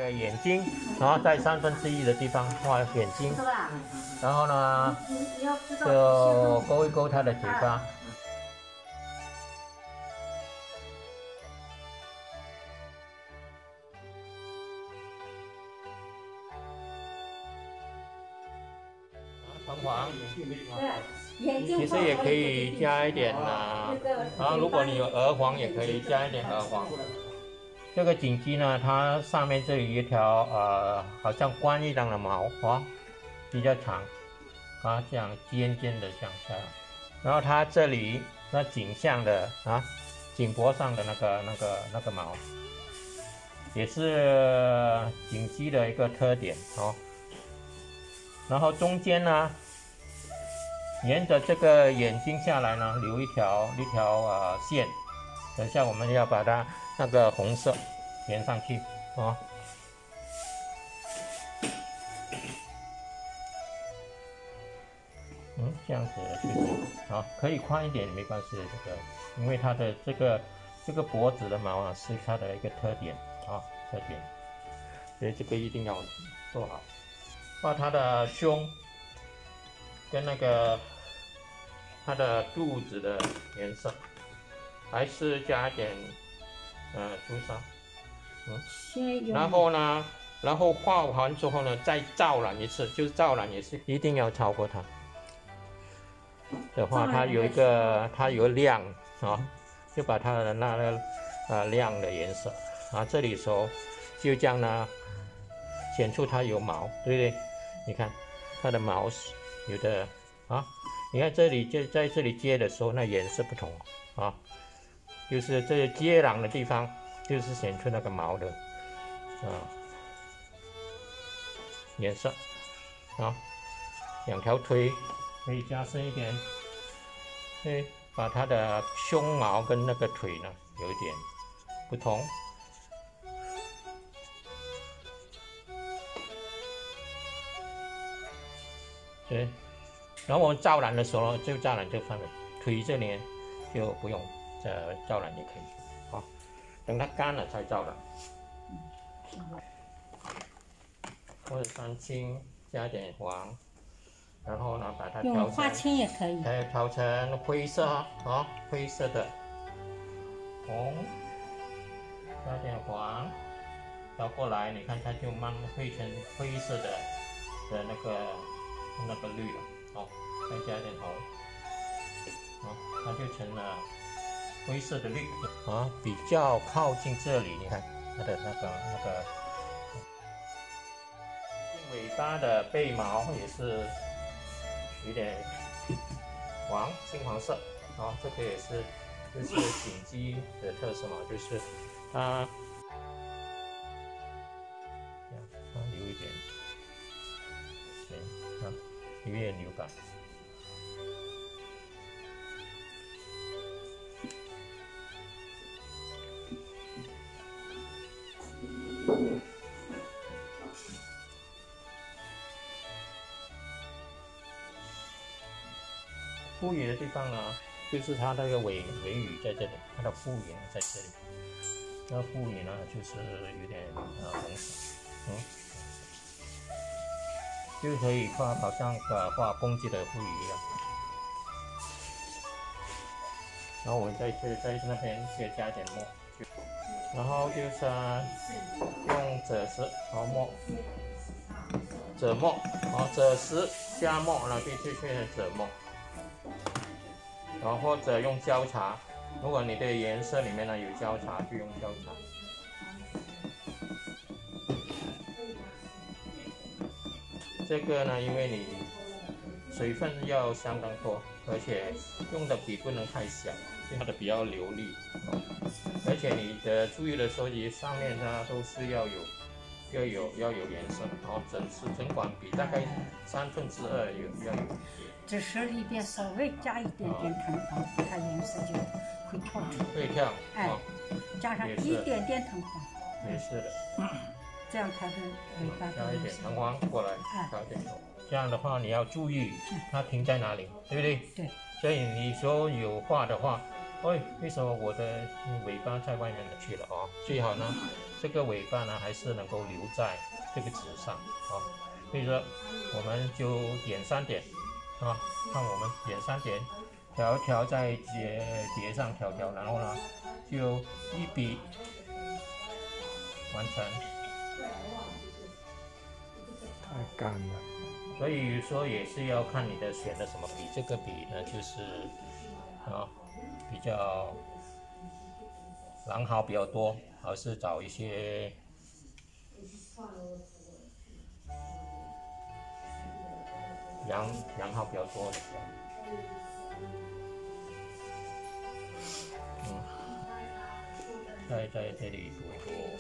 个眼睛，然后在1/3的地方画眼睛，然后呢就勾一勾它的嘴巴。橙黄，其实也可以加一点然后如果你有鹅黄，也可以加一点鹅黄。这个锦鸡呢，它上面这里一条好像冠一样的毛比较长这样尖尖的向下，然后它这里那颈项的颈脖上的那个毛，也是锦鸡的一个特点然后中间呢，沿着这个眼睛下来呢，留一条线。等一下我们要把它那个红色连上去这样子就是可以宽一点没关系的，因为它的这个脖子的毛是它的一个特点所以这个一定要做好。画它的胸跟那个它的肚子的颜色，还是加一点朱砂，然后画完之后呢，再照染一次，就是照染也是一定要超过它的话，它有亮就把它的那个亮的颜色这里时候就这样呢，显出它有毛，对不对？你看它的毛有的你看这里在这里接的时候，那颜色不同就是这接壤的地方，就是显出那个毛的颜色两条腿可以加深一点，把它的胸毛跟那个腿呢有一点不同。对，然后我们照染的时候就照染这方面，腿这里就不用照染也可以等它干了才照染。或者三青加点黄，然后呢把它调成花青也可以， 调成灰色灰色的红，加点黄，调过来，你看它就慢慢会成灰色的那个绿了再加点红它就成了灰色的绿比较靠近这里，你看它的那个尾巴的背毛也是有点金黄色这个也是就是锦鸡的特色嘛，就是它留一点有点流感。腹羽的地方呢，就是它那个尾羽在这里，它的腹羽在这里。那腹羽呢，就是有点红色，就可以画好像画公鸡的腹羽一样。然后我们在那边再加一点墨，然后就是用赭石赭墨赭石加墨，然后就变成赭墨。然后或者用焦茶，如果你的颜色里面呢有焦茶，就用焦茶。这个呢，因为你水分要相当多，而且用的笔不能太小，所以它的比较流利。而且你的注意的时候，上面它都是要有颜色，然后整管笔大概2/3要有。 只是里边稍微加一点点藤黄，它颜色就会跳出来。 会跳， 加上一点点藤黄。 没事的。 这样才是尾巴。 加一点藤黄过来，调一点。这样的话你要注意它停在哪里，对不对？ 对。 所以你说有画的话， 为什么我的尾巴在外面去了哦？最好呢，这个尾巴呢还是能够留在这个纸上啊。所以说，我们就点3点啊，看我们点3点，调在碟上调，然后呢就一笔完成。 太干了。 所以说也是要看你的选的什么笔，这个笔呢就是比较狼毫比较多，而是找一些羊毫比较多的。在这里读一读。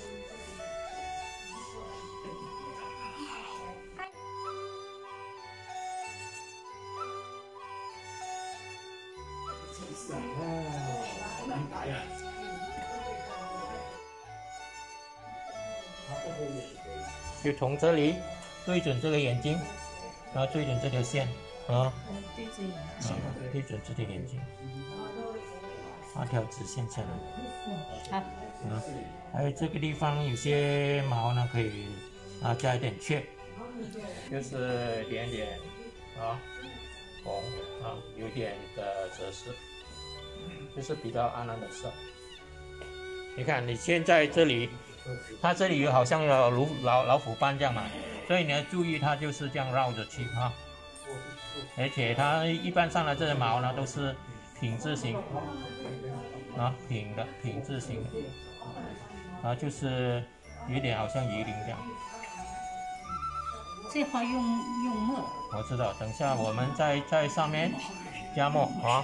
就从这里对准这个眼睛，然后对准这条线啊，对准这条眼睛，画条直线下来。还有这个地方有些毛呢，可以加一点雀，就是点红有点的折饰，就是比较暗的色。你看你现在这里，它这里好像有老虎斑这样嘛，所以你要注意它就是这样绕着去啊。而且它一般上的这些毛呢都是品字形品字形的就是有点好像鱼鳞这样。 这块用墨， 我知道，等下我们在上面加墨啊。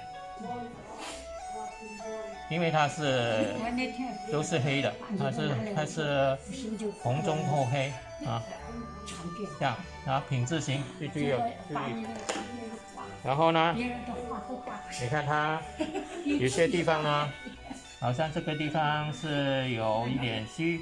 因为它是都是黑的，它是红中透黑啊，这样，然后品字形最注意。然后呢，你看它有些地方呢，好像这个地方是有一点虚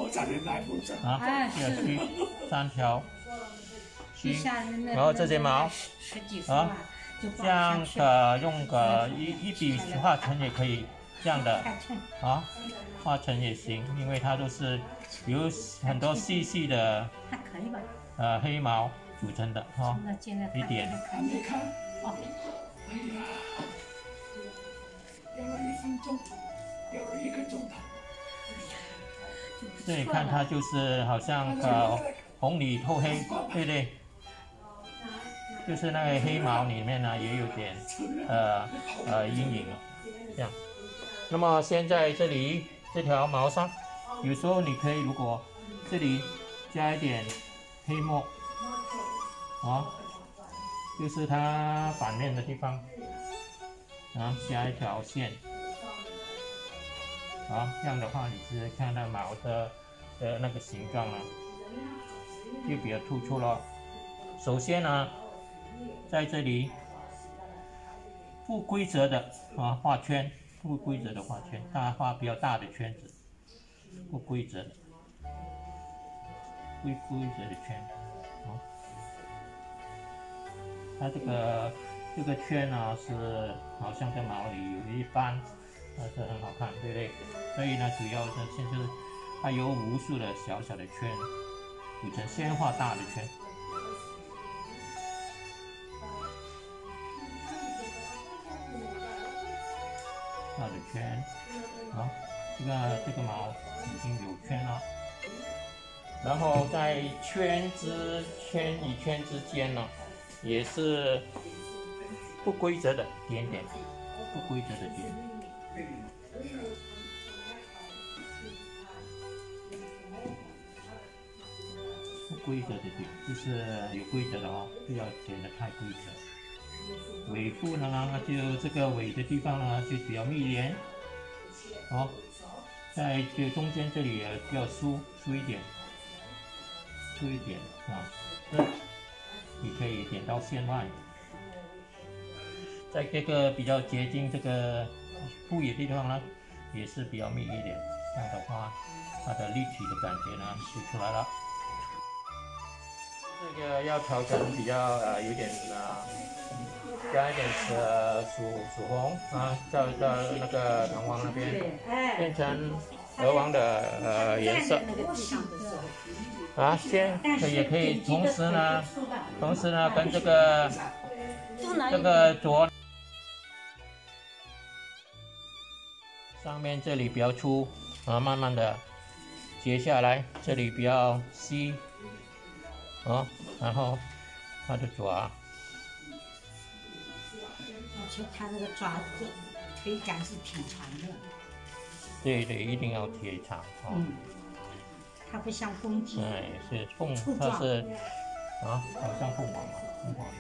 这个虚3条虚，然后这些毛这样的用个一笔画成也可以。这样的画成也行，因为它都是有很多细细的黑毛组成的一点。这里看它就是好像红里透黑，对不对？就是那个黑毛里面呢也有点阴影这样。那么现在这里这条毛上，有时候你可以如果这里加一点黑墨就是它反面的地方，然后加一条线这样的话你是看到毛的那个形状呢就比较突出了。首先呢，在这里不规则的画圈。不规则的画圈，它画比较大的圈子，不规则的，不规则的圈，它这个圈呢是好像在毛里有一斑，是很好看，对不对？所以呢，主要的就是它有无数的小小的圈组成，先画大的圈。大的圈这个毛已经有圈了，然后在圈与圈之间呢，也是不规则的点点，不规则的点。不规则的点就是有规则的不要剪得太规则。尾部呢，就这个尾的地方呢，就比较密连，在这中间这里也要疏一点，你可以点到线外，在这个比较接近这个部尾的地方呢，也是比较密一点，这样的话，它的立体的感觉呢就出来了。这个要调成比较有点加一点曙红啊，到那个弹簧那边，变成鹅黄的颜色。啊，也可以同时呢跟这个镯上面这里比较粗啊，慢慢的截下来，这里比较细啊，然后它的爪。 而且它那个爪子腿杆是挺长的。 对，一定要腿长啊。 它不像公鸡。 哎，是凤，它是啊，好像凤凰嘛，凤凰。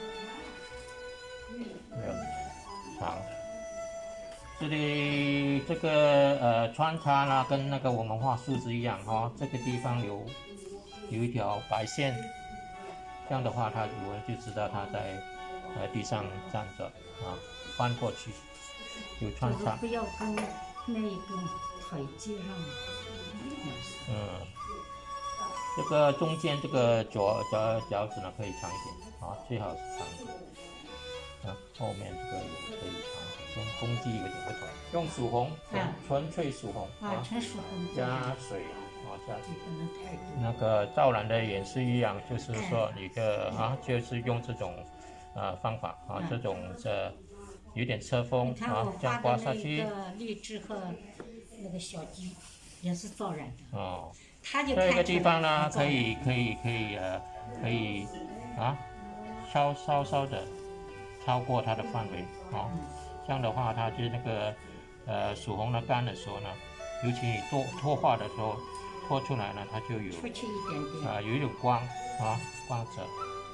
没有长。这里这个穿插呢，跟那个我们画树枝一样哈，这个地方有一条白线，这样的话，它主人就知道它在地上站着啊，翻过去有穿插。 不要跟那一根腿接上。 这个中间这个脚趾呢可以长一点啊，最好是长一点。后面这个也可以长一点，跟公鸡有点不同。用曙红，纯粹曙红纯属红。 加水加那个照染的也是一样，就是说一个就是用这种方法这种有点侧锋这样刮下去。 荔枝和那个小鸡也是照染的。 哦。 这个地方呢，可以稍的超过它的范围这样的话，它就那个曙红的干的时候呢，尤其你脱画的时候，脱出来呢，它就有出去一点点有一种光光泽，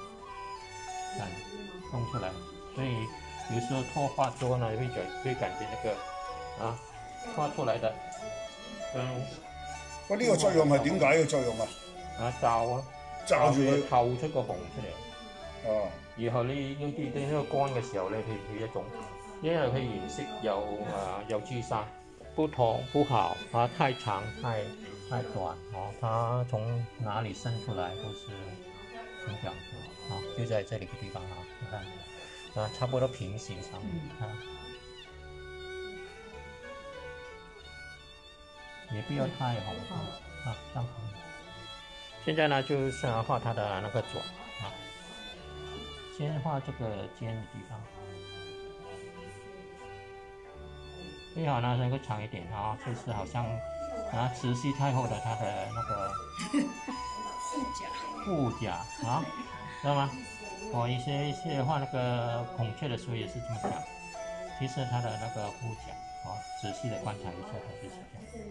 弄出来。所以有时候脱画之后呢，会感觉那个画出来的跟。 呢個作用係點解嘅作用啊？ 罩住佢透出個紅出嚟。 哦。 然後你呢個乾嘅時候咧，佢一種，因為佢顏色有朱砂，不好太長太短它從哪裡生出來都是很講究就在這裡嘅地方你看差不多平行上面也不要太红这样现在呢，就是画它的那个爪先画这个尖的地方，最好呢能够长一点就是好像慈禧太后的她的那个护甲知道吗？我一些画那个孔雀的时候也是这么讲，其实它的那个护甲仔细的观察一下，它就是这样。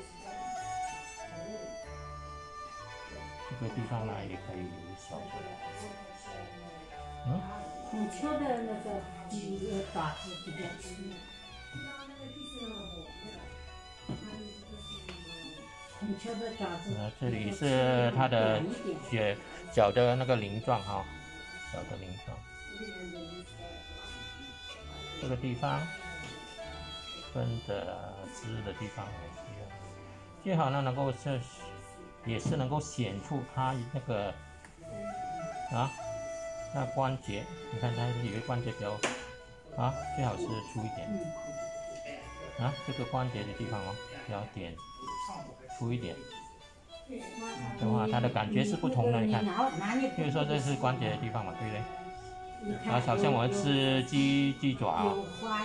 这个地方呢也可以小出来。 孔雀的那个爪子比较粗。孔雀的爪子。 这里是它的脚的那个鳞状脚的鳞状。这个地方跟着枝的地方最好呢能够也是能够显出它那个那关节，你看它有一个关节比较最好是粗一点这个关节的地方比较点粗一点的话，它的感觉是不同的。你看，比如说这是关节的地方嘛，对不对？好像我们吃鸡爪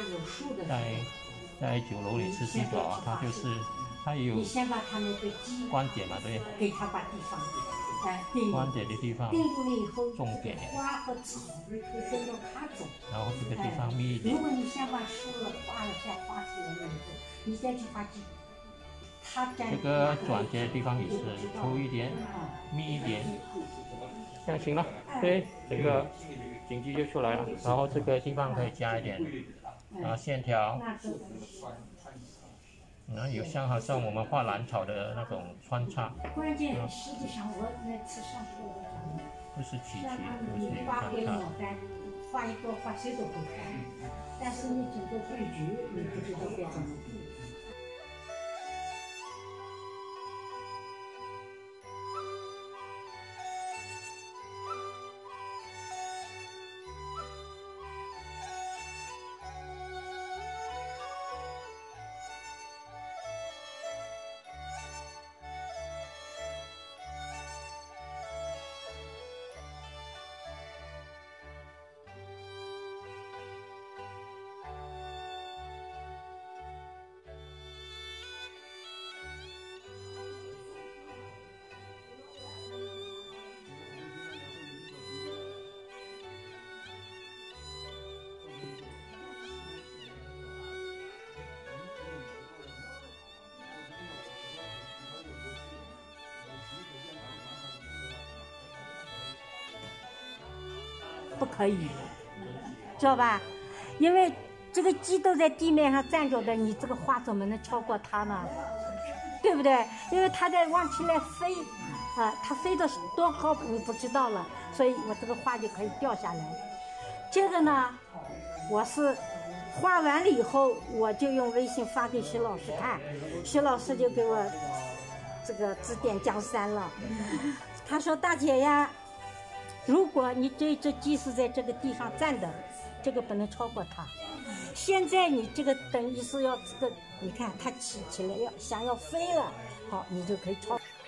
在酒楼里吃鸡爪它就是它也有关节嘛，对。 给它把地方关节的地方定住了以后， 重点。 花和草会跟着它走。 然后这个地方密一点。 如果你先把树了画了下画出来了以后，你再去画鸡，它这个转接的地方也是粗一点，密一点，这样行了。对，整个锦鸡就出来了。然后这个地方可以加一点线条。有好像我们画兰草的那种穿插。 关键实际上我那次上课不是齐都是有穿插。 画一个画谁都会看，但是你整个布局你不知道该怎么布。 不可以，知道吧？因为这个鸡都在地面上站着的，你这个画怎么能超过它呢？对不对？因为它在往起来飞，它飞的多高你不知道了，所以我这个画就可以掉下来。这个呢，我是画完了以后，我就用微信发给徐老师看，徐老师就给我这个指点江山了。他说：“大姐呀，如果你这只鸡是在这个地上站的，这个不能超过它。现在你这个等于是要这个，你看它起来要想要飞了，好，你就可以超。”